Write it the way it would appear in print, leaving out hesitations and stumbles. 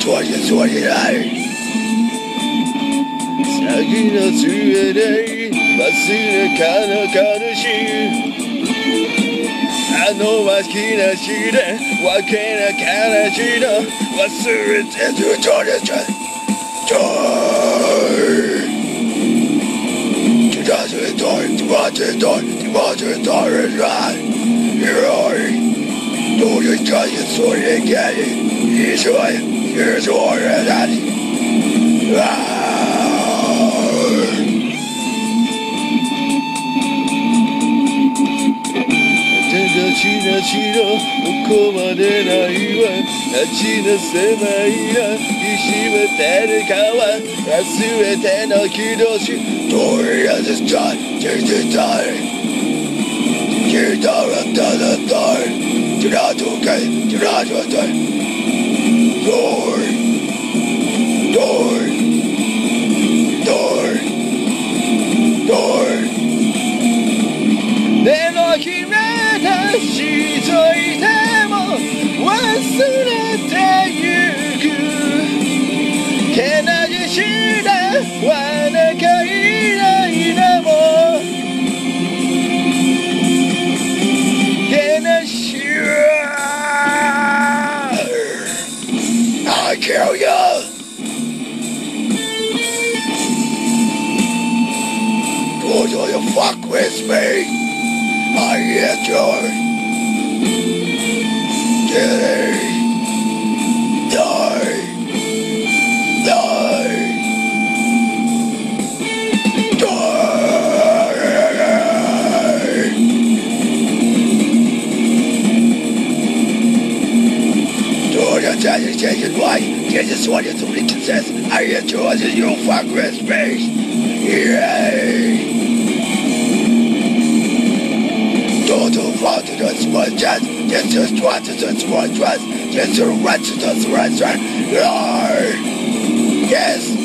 做也做起来。先の杖で忘れかなかぬし、あのわきなしでわけなかなしの忘れてるとれちゃ都是这些所人干的，你说是做人的ちなちのどこまでないわ街の狭いなきしめてる川忘れての気持ちどうやってた出てた知道了的的知道就该知道就对目の決めたしといても忘れてゆくけなげしなわなかいないなもけなしI kill you Do you fuck with me? I hate your die. This is what it's only consists. I hate yours and you fuck with me. Yeah. Don't fall to the small chance. This is what to the small trust. This is what to the restaurant. Yes.